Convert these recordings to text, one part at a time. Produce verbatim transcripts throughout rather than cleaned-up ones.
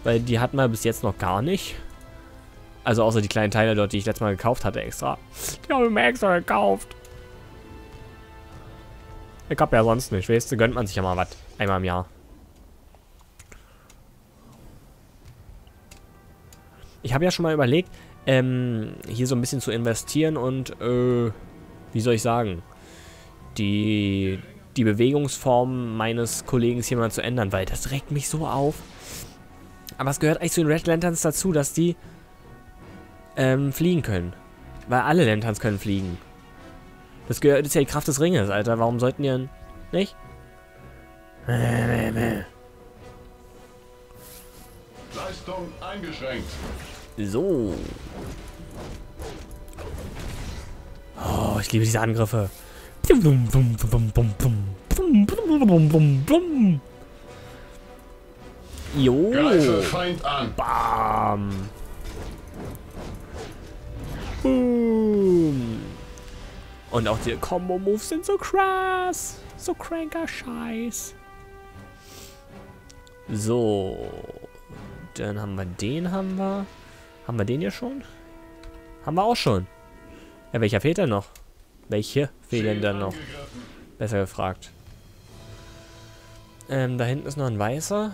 Weil die hatten wir bis jetzt noch gar nicht. Also außer die kleinen Teile dort, die ich letztes Mal gekauft hatte extra. Die habe ich mir extra gekauft. Ich hab ja sonst nicht. Weißt du, gönnt man sich ja mal was. Einmal im Jahr. Ich habe ja schon mal überlegt, ähm, hier so ein bisschen zu investieren und, äh, wie soll ich sagen, die, die Bewegungsform meines Kollegen hier mal zu ändern, weil das regt mich so auf. Aber es gehört eigentlich zu den Red Lanterns dazu, dass die, ähm, fliegen können. Weil alle Lanterns können fliegen. Das gehört, das ist ja die Kraft des Ringes, Alter. Warum sollten die denn nicht? Leistung eingeschränkt. So. Oh, ich liebe diese Angriffe. Jo. Greife Feind an. Bam. Boom. Und auch die Combo-Moves sind so krass. So cranker Scheiß. So. Dann haben wir den, haben wir. Haben wir den hier schon? Haben wir auch schon. Ja, welcher fehlt denn noch? Welche fehlen denn noch? Besser gefragt. Ähm, da hinten ist noch ein weißer.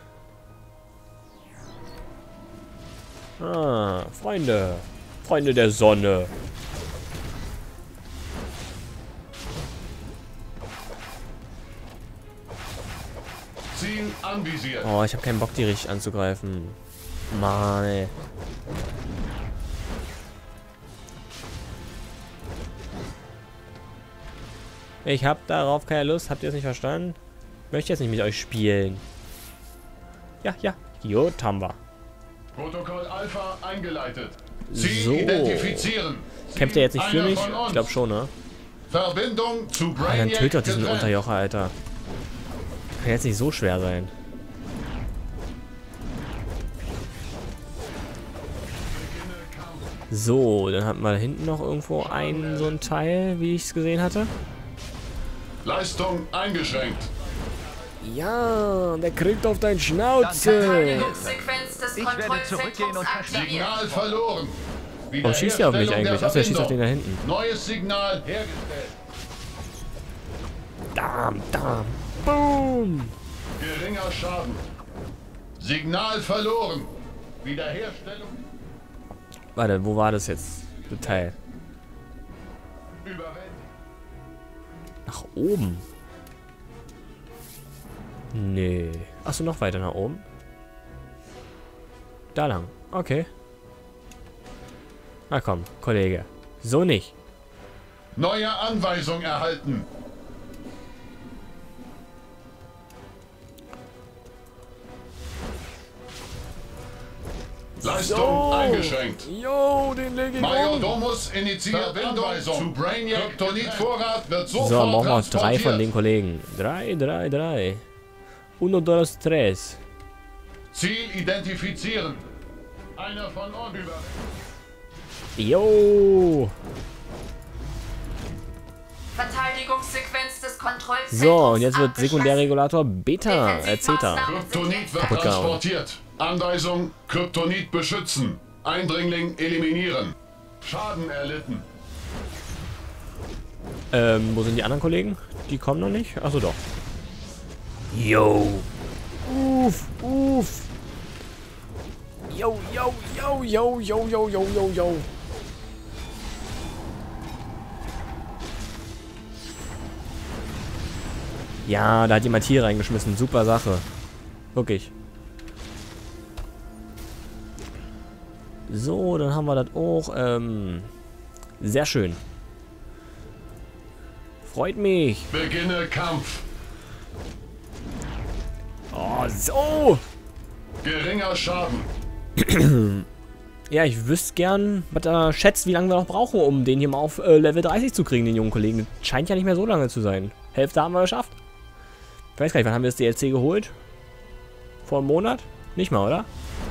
Ah, Freunde. Freunde der Sonne. Ziel anvisiert. Oh, ich habe keinen Bock, die richtig anzugreifen. Mann, ey. Ich hab darauf keine Lust. Habt ihr es nicht verstanden? Ich möchte jetzt nicht mit euch spielen. Ja, ja. Gut, haben wir. Protokoll Alpha eingeleitet. Ziel So. identifizieren. Kämpft er jetzt nicht für Einer mich? von uns. Ich glaube schon, ne? Verbindung zu Ah, Brainiac dann tötet doch diesen getrennt. Unterjocher, Alter. Kann jetzt nicht so schwer sein. So, dann hatten wir da hinten noch irgendwo einen, so ein Teil, wie ich es gesehen hatte. Leistung eingeschränkt. Ja, der kriegt auf dein Schnauze. Verteidigungssequenz des Ich werde Kontrollzentrums zurückgehen und aktiviert. Signal verloren. Warum schießt der auf mich Wiederherstellung eigentlich? der Achso, er schießt auf den da Verbindung. hinten. Neues Signal hergestellt. Dam, dam, boom. Geringer Schaden. Signal verloren. Wiederherstellung. Warte, wo war das jetzt? Detail. Überwältigt. Nach oben. Nee. Achso, noch weiter nach oben. Da lang. Okay. Na komm, Kollege. So nicht. Neue Anweisung erhalten. Leistung So. eingeschränkt. Jo, den lege ich Major um. Domus initiiert Anweisung zu Brainiac. Kryptonitvorrat wird sofort So, machen wir drei transportiert. von den Kollegen. Drei, drei, drei. Uno, dos, tres. Ziel identifizieren. Einer von uns über. Jo. Verteidigungssequenz des Kontrollzentrums. So, und jetzt wird abgeschlossen. Sekundärregulator Beta, äh, Zeta. Kryptonit wird Kaputt gehauen. transportiert. Anweisung: Kryptonit beschützen. Eindringling eliminieren. Schaden erlitten. Ähm, wo sind die anderen Kollegen? Die kommen noch nicht? Achso, doch. Yo. Uff, uff. Yo, yo, yo, yo, yo, yo, yo, yo, yo. Ja, da hat jemand hier reingeschmissen. Super Sache. Wirklich. So, dann haben wir das auch. Ähm, sehr schön. Freut mich. Beginne Kampf. Oh, so. Geringer Schaden. Ja, ich wüsste gern, was er schätzt, wie lange wir noch brauchen, um den hier mal auf äh, Level dreißig zu kriegen, den jungen Kollegen. Das scheint ja nicht mehr so lange zu sein. Hälfte haben wir geschafft. Ich weiß gar nicht, wann haben wir das D L C geholt? Vor einem Monat? Nicht mal, oder?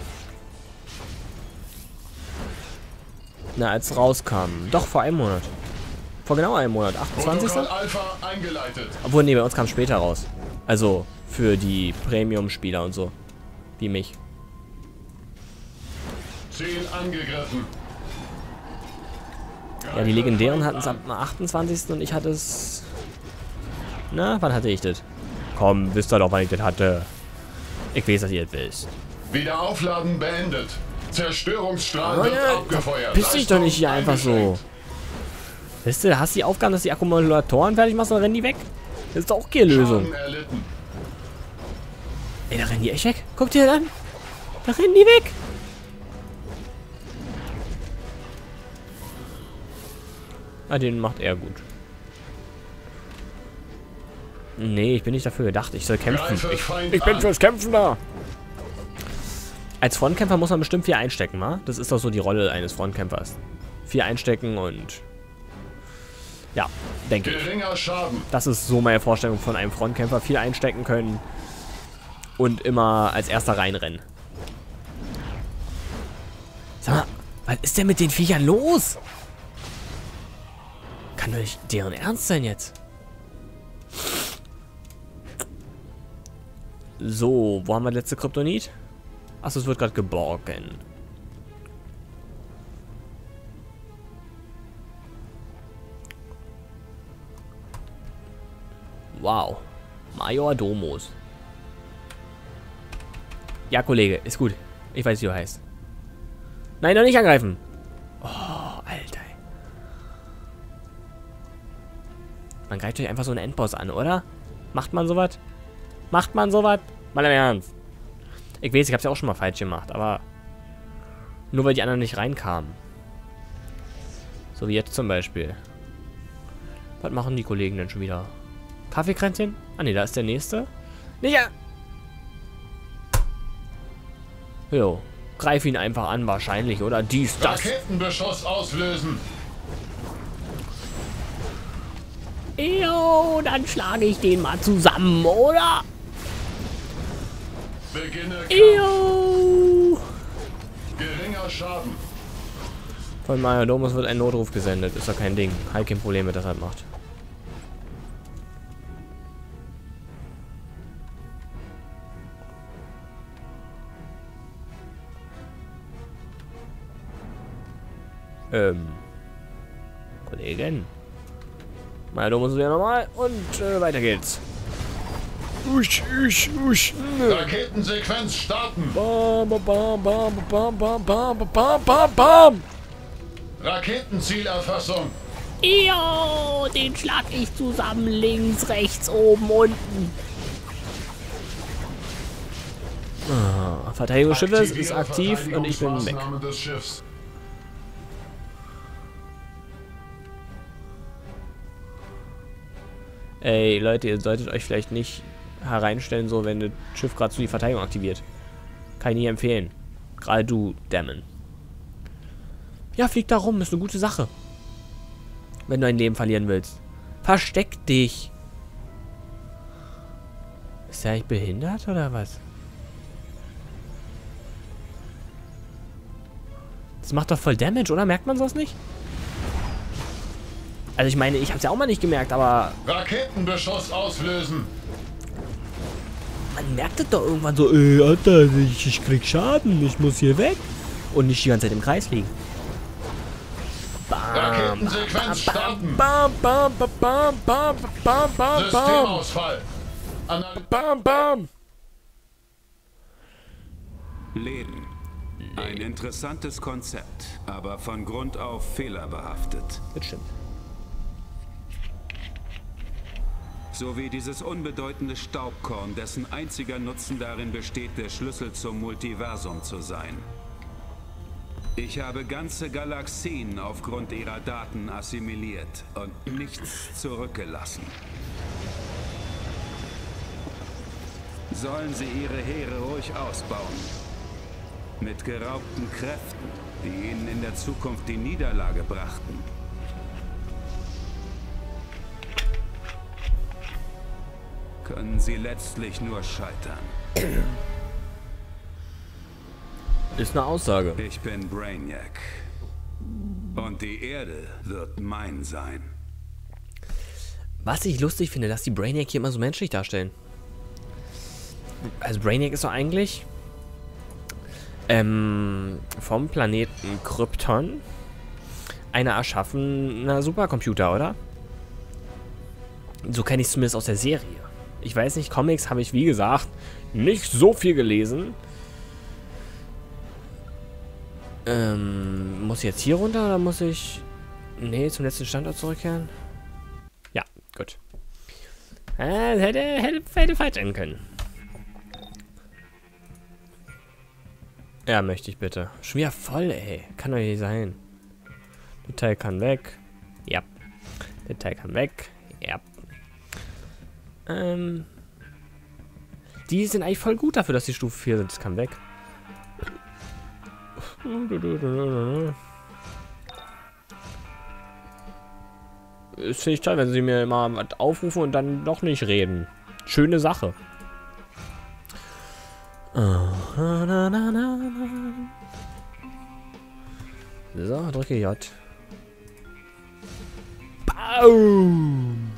Na, als es rauskam. Doch, vor einem Monat. Vor genau einem Monat. achtundzwanzigsten Protokoll Alpha eingeleitet. Obwohl, nee, bei uns kam es später raus. Also, für die Premium-Spieler und so. Wie mich. Ziel angegriffen. Ja, die Legendären hatten es am achtundzwanzigsten und ich hatte es... Na, wann hatte ich das? Komm, wisst ihr doch, wann ich das hatte. Ich weiß, dass ihr das wisst. Wiederaufladen beendet. Zerstörungsstrahl Oh, wird ja, abgefeuert. piss dich doch nicht hier einfach so. Weißt du, da hast du die Aufgabe, dass die Akkumulatoren fertig machst, dann rennen die weg. Das ist doch auch keine Lösung. Schaden erlitten. Ey, da rennen die echt weg. Guck dir das an. Da rennen die weg. Ah, den macht er gut. Nee, ich bin nicht dafür gedacht. Ich soll kämpfen. Ich, ich bin fürs Kämpfen da. Als Frontkämpfer muss man bestimmt viel einstecken, wa? Das ist doch so die Rolle eines Frontkämpfers. Viel einstecken und... Ja, denke ich. Geringer Schaden. Das ist so meine Vorstellung von einem Frontkämpfer. Viel einstecken können und immer als erster reinrennen. Sag mal, was ist denn mit den Viechern los? Kann doch nicht deren Ernst sein jetzt. So, wo haben wir das letzte Kryptonit? Achso, es wird gerade geborgen. Wow. Major Domus. Ja, Kollege, ist gut. Ich weiß, wie du heißt. Nein, noch nicht angreifen. Oh, Alter. Man greift euch einfach so einen Endboss an, oder? Macht man sowas? Macht man sowas? Mal im Ernst. Ich weiß, ich hab's ja auch schon mal falsch gemacht, aber nur weil die anderen nicht reinkamen. So wie jetzt zum Beispiel. Was machen die Kollegen denn schon wieder? Kaffeekränzchen? Ah ne, da ist der nächste. Nicht ja. Jo. Greif ihn einfach an, wahrscheinlich, oder? Dies, das. Raketenbeschuss auslösen. Jo, dann schlage ich den mal zusammen, oder? Beginne Kampf. Jo. Geringer Schaden. Von Major Domus wird ein Notruf gesendet. Ist doch kein Ding. Halt kein Problem mit, das halt macht. Ähm. Kollegen. Major Domus wieder normal und äh, weiter geht's. Usch, usch, usch. Raketensequenz starten. Bam, bam, bam, bam, bam, bam, bam, bam, bam. Raketenzielerfassung. Jo, den schlag ich zusammen. Links, rechts, oben, unten. Ah, Verteidigung des Schiffes ist aktiv und ich bin weg. Des Schiffs. Ey, Leute, ihr solltet euch vielleicht nicht hereinstellen, so wenn das Schiff gerade so die Verteidigung aktiviert. Kann ich nie empfehlen. Gerade du, Damon. Ja, flieg da rum, ist eine gute Sache. Wenn du ein Leben verlieren willst. Versteck dich. Ist der eigentlich behindert oder was? Das macht doch voll Damage, oder? Merkt man sowas nicht? Also ich meine, ich hab's ja auch mal nicht gemerkt, aber... Raketenbeschuss auslösen. Man merkt es doch irgendwann so, ey, Alter, ich, ich krieg Schaden, ich muss hier weg. Und nicht die ganze Zeit im Kreis fliegen. Bam, Raketensequenz starten. bam, bam, bam, bam, bam, bam, bam, bam. Systemausfall. Anal Bam, bam. Leben. Ein interessantes Konzept, aber von Grund auf fehlerbehaftet. Das stimmt. So wie dieses unbedeutende Staubkorn, dessen einziger Nutzen darin besteht, der Schlüssel zum Multiversum zu sein. Ich habe ganze Galaxien aufgrund ihrer Daten assimiliert und nichts zurückgelassen. Sollen sie ihre Heere ruhig ausbauen. Mit geraubten Kräften, die ihnen in der Zukunft die Niederlage brachten. Können sie letztlich nur scheitern. Ist eine Aussage. Ich bin Brainiac. Und die Erde wird mein sein. Was ich lustig finde, dass die Brainiac hier immer so menschlich darstellen. Also Brainiac ist doch eigentlich... ähm, vom Planeten Krypton einer erschaffener Supercomputer, oder? So kenne ich es zumindest aus der Serie. Ich weiß nicht, Comics habe ich, wie gesagt, nicht so viel gelesen. Ähm, muss ich jetzt hier runter oder muss ich... Nee, zum letzten Standort zurückkehren? Ja, gut. Äh, hätte, hätte, hätte falsch enden können. Ja, möchte ich bitte. Schon wieder voll, ey. Kann doch nicht sein. Der Teil kann weg. Ja. Der Teil kann weg. Ja. Ähm. Die sind eigentlich voll gut dafür, dass die Stufe vier sind. Das kann weg. Das finde ich toll, wenn sie mir mal was aufrufen und dann doch nicht reden. Schöne Sache. So, drücke J. Baum!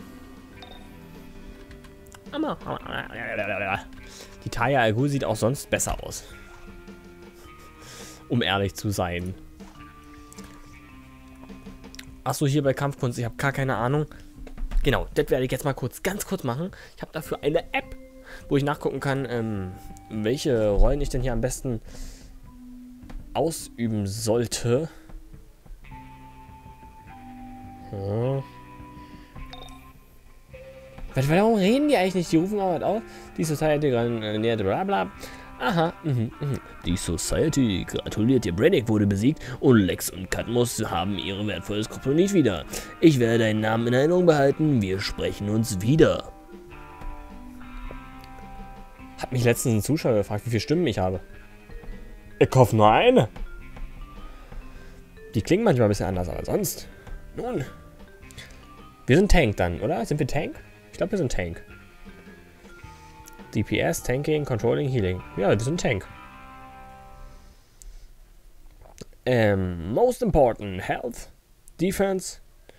Die Taya al Ghul sieht auch sonst besser aus. Um ehrlich zu sein. Achso, hier bei Kampfkunst, ich habe gar keine Ahnung. Genau, das werde ich jetzt mal kurz, ganz kurz machen. Ich habe dafür eine App, wo ich nachgucken kann, ähm, welche Rollen ich denn hier am besten ausüben sollte. Hm. Warum reden die eigentlich nicht? Die rufen aber auf. Die Society gratuliert, bla bla. Aha, mhm, mhm. Die Society gratuliert dir. Brainiac wurde besiegt und Lex und Cadmus haben ihre wertvolles Kryptonit wieder. Ich werde deinen Namen in Erinnerung behalten. Wir sprechen uns wieder. Hat mich letztens ein Zuschauer gefragt, wie viele Stimmen ich habe. Ich hoffe nur eine. Die klingen manchmal ein bisschen anders, aber sonst. Nun. Wir sind Tank dann, oder? Sind wir Tank? Ich glaube, wir sind Tank. D P S, Tanking, Controlling, Healing. Ja, wir sind Tank. Ähm, most important, Health, Defense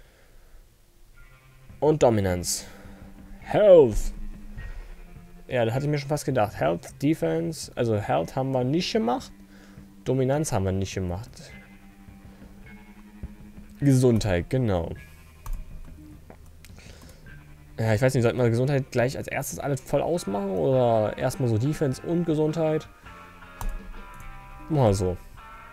und Dominance. Health. Ja, da hatte ich mir schon fast gedacht. Health, Defense, also Health haben wir nicht gemacht. Dominanz haben wir nicht gemacht. Gesundheit, genau. Ja, ich weiß nicht, sollten wir Gesundheit gleich als erstes alles voll ausmachen oder erstmal so Defense und Gesundheit? Mal so.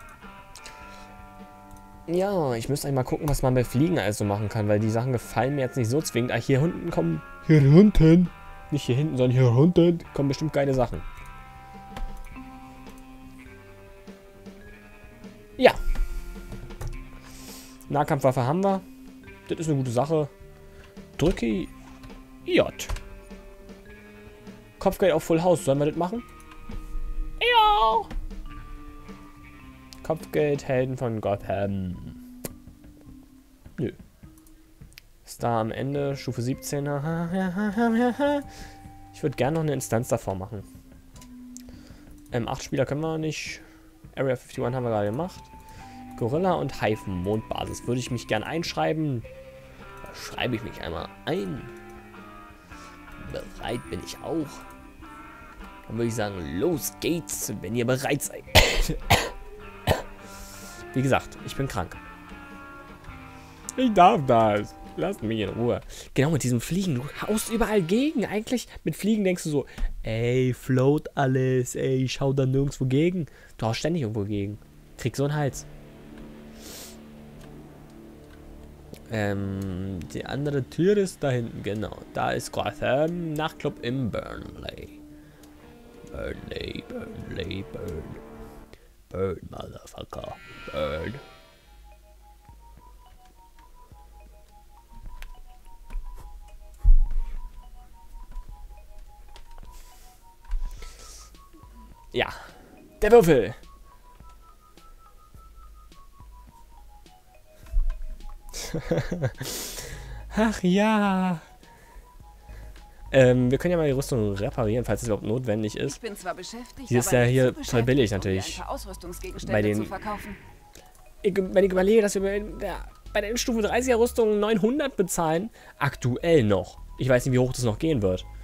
Ja, ich müsste eigentlich mal gucken, was man bei Fliegen alles so machen kann, weil die Sachen gefallen mir jetzt nicht so zwingend. Ah, hier unten kommen... Hier unten? Nicht hier hinten, sondern hier unten kommen bestimmt geile Sachen. Ja. Nahkampfwaffe haben wir. Das ist eine gute Sache. Drücke J. Kopfgeld auf Full House. Sollen wir das machen? Ja. Kopfgeld, Helden von Gotham. Nö. Star am Ende, Stufe siebzehn. Ich würde gerne noch eine Instanz davor machen. Ähm, acht Spieler können wir nicht. Area einundfünfzig haben wir gerade gemacht. Gorilla und Hive Mondbasis. Würde ich mich gerne einschreiben. Da schreibe ich mich einmal ein. Bereit bin ich auch. Dann würde ich sagen, los geht's, wenn ihr bereit seid. Wie gesagt, ich bin krank. Ich darf das. Lasst mich in Ruhe. Genau, mit diesem Fliegen. Du haust überall gegen. Eigentlich mit Fliegen denkst du so, ey, float alles. Ey, ich schau da nirgendwo gegen. Du haust ständig irgendwo gegen. Krieg so einen Hals. Ähm, die andere Tür ist da hinten, genau. Da ist Gotham Nachtclub im Burnley. Burnley, Burnley, Burn. Burn, Motherfucker. Burn. Ja, der Würfel. Ach ja. Ähm, wir können ja mal die Rüstung reparieren, falls es überhaupt notwendig ist. Ich bin zwar beschäftigt, die ist ja hier voll billig natürlich. Bei den, ich, wenn ich überlege, dass wir bei, ja, bei der Stufe dreißiger Rüstung neunhundert bezahlen, aktuell noch. Ich weiß nicht, wie hoch das noch gehen wird.